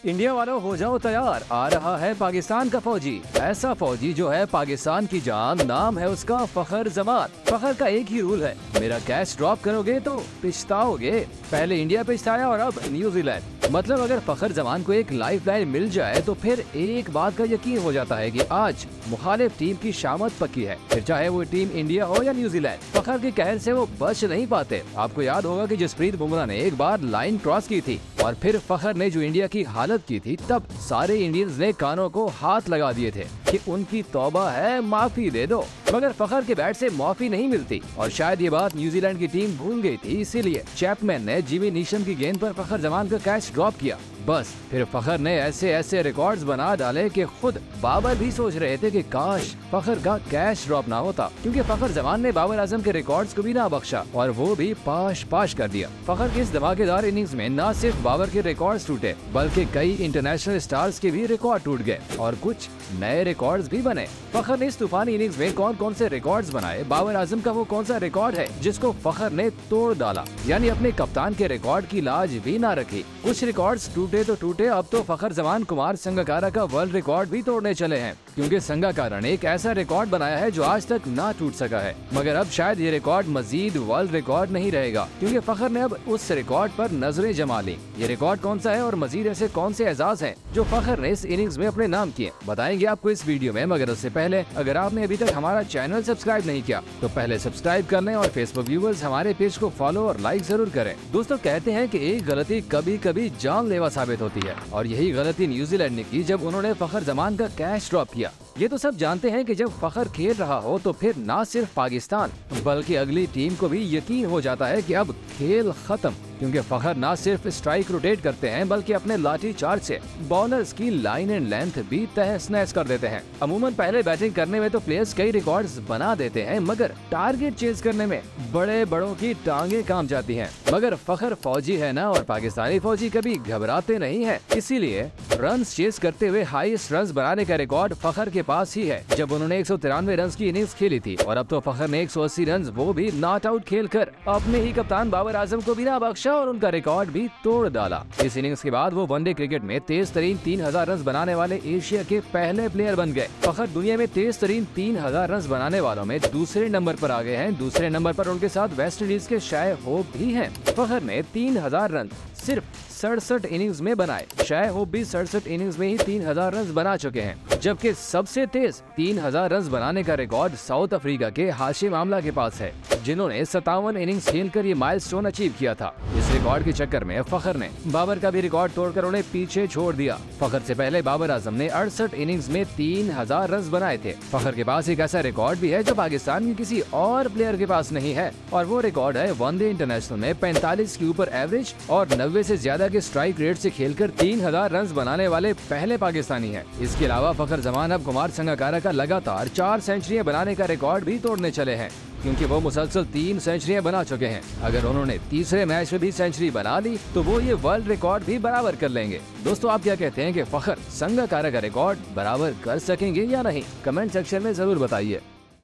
India वालों हो जाओ तैयार, आ रहा है पाकिस्तान का फौजी। ऐसा फौजी जो है पाकिस्तान की जान, नाम है उसका फखर जमान। फखर का एक ही रूल है, मेरा कैश ड्रॉप करोगे तो पछताओगे। पहले इंडिया पछताया और अब न्यूजीलैंड। मतलब अगर फखर जमान को एक लाइफलाइन मिल जाए तो फिर एक बात का यकीन हो जाता है कि आज मुखालिफ टीम की शामत पक्की है, फिर चाहे वो टीम इंडिया हो या न्यूजीलैंड। फखर के कहर से वो बच नहीं पाते। आपको याद होगा कि जसप्रीत बुमराह ने एक बार लाइन क्रॉस की थी और फिर फखर ने जो इंडिया की हालत की थी, तब सारे इंडियंस ने कानों को हाथ लगा दिए थे कि उनकी तौबा है, माफी दे दो। मगर फखर के बैट से माफी नहीं मिलती और शायद ये बात न्यूजीलैंड की टीम भूल गई थी, इसीलिए चैपमैन ने जिमी नीशम की गेंद पर फखर जमान का कैच ड्रॉप किया। बस फिर फखर ने ऐसे ऐसे रिकॉर्ड्स बना डाले कि खुद बाबर भी सोच रहे थे कि काश फखर का कैच ड्रॉप ना होता, क्योंकि फखर जमान ने बाबर आजम के रिकॉर्ड्स को भी ना बख्शा और वो भी पाश पाश कर दिया। फखर की इस धमाकेदार इनिंग्स में न सिर्फ बाबर के रिकॉर्ड्स टूटे बल्कि कई इंटरनेशनल स्टार्स के भी रिकॉर्ड टूट गए और कुछ नए रिकॉर्ड्स भी बने। फखर ने इस तूफानी इनिंग्स में कौन कौन से रिकॉर्ड्स बनाए, बाबर आजम का वो कौन सा रिकॉर्ड है जिसको फखर ने तोड़ डाला, यानी अपने कप्तान के रिकॉर्ड की लाज भी ना रखी। कुछ रिकॉर्ड्स टूटे तो टूटे, अब तो फखर जमान कुमार संगकारा का वर्ल्ड रिकॉर्ड भी तोड़ने चले हैं, क्योंकि संगकारा ने एक ऐसा रिकॉर्ड बनाया है जो आज तक ना टूट सका है। मगर अब शायद ये रिकॉर्ड मजीद वर्ल्ड रिकॉर्ड नहीं रहेगा, क्योंकि फखर ने अब उस रिकॉर्ड पर नजरें जमा ली। ये रिकॉर्ड कौन सा है और मजीद ऐसे कौन से एजाज हैं जो फखर ने इस इनिंग्स में अपने नाम किए, बताएंगे आपको इस वीडियो में। मगर उससे पहले अगर आपने अभी तक हमारा चैनल सब्सक्राइब नहीं किया तो पहले सब्सक्राइब कर लें और फेसबुक व्यूअर्स हमारे पेज को फॉलो और लाइक जरूर करें। दोस्तों, कहते हैं कि एक गलती कभी कभी जानलेवा साबित होती है और यही गलती न्यूजीलैंड ने की जब उन्होंने फखर जमान का कैच ड्रॉप किया। ये तो सब जानते हैं कि जब फखर खेल रहा हो तो फिर ना सिर्फ पाकिस्तान बल्कि अगली टीम को भी यकीन हो जाता है कि अब खेल खत्म, क्योंकि फखर ना सिर्फ स्ट्राइक रोटेट करते हैं बल्कि अपने लाठी चार्ज से बॉलर्स की लाइन एंड लेंथ भी तहस नहस कर देते हैं। अमूमन पहले बैटिंग करने में तो प्लेयर्स कई रिकॉर्ड्स बना देते हैं, मगर टारगेट चेज करने में बड़े बड़ों की टांगे काम जाती हैं। मगर फखर फौजी है ना, और पाकिस्तानी फौजी कभी घबराते नहीं है, इसीलिए रन्स चेज करते हुए हाईएस्ट रन्स बनाने का रिकॉर्ड फखर के पास ही है, जब उन्होंने 193 रन की इनिंग्स खेली थी। और अब तो फखर ने 180 रन, वो भी नॉट आउट खेलकर अपने ही कप्तान बाबर आजम को भी ना बख्शा और उनका रिकॉर्ड भी तोड़ डाला। इस इनिंग्स के बाद वो वनडे क्रिकेट में तेज तरीन 3000 रन बनाने वाले एशिया के पहले प्लेयर बन गए। फखर दुनिया में तेज तरीन 3000 रन बनाने वालों में दूसरे नंबर पर आ गए हैं। दूसरे नंबर पर उनके साथ वेस्ट इंडीज के शाय होप भी हैं। फखर ने 3000 रन सिर्फ 67 इनिंग्स में बनाए। शाय होप भी 67 इनिंग्स में ही 3000 रन बना चुके हैं, जबकि सबसे तेज 3000 रन बनाने का रिकॉर्ड साउथ अफ्रीका के हाशिम आमला के पास है, जिन्होंने 57 इनिंग्स खेलकर ये माइलस्टोन अचीव किया था। इस रिकॉर्ड के चक्कर में फखर ने बाबर का भी रिकॉर्ड तोड़कर उन्हें पीछे छोड़ दिया। फखर से पहले बाबर आजम ने 68 इनिंग्स में 3000 रन बनाए थे। फखर के पास एक ऐसा रिकॉर्ड भी है जो पाकिस्तान के किसी और प्लेयर के पास नहीं है, और वो रिकॉर्ड है वनडे इंटरनेशनल में 45 के ऊपर एवरेज और 90 से ज्यादा के स्ट्राइक रेट से खेलकर 3000 रन बनाने वाले पहले पाकिस्तानी है। इसके अलावा फखर जमान अब कुमार संगकारा का लगातार 4 सेंचुरियां बनाने का रिकॉर्ड भी तोड़ने चले हैं, क्योंकि वो मुसलसल 3 सेंचुरियां बना चुके हैं। अगर उन्होंने तीसरे मैच में भी सेंचुरी बना ली तो वो ये वर्ल्ड रिकॉर्ड भी बराबर कर लेंगे। दोस्तों, आप क्या कहते हैं कि फखर संगकारा का रिकॉर्ड बराबर कर सकेंगे या नहीं? कमेंट सेक्शन में जरूर बताइए।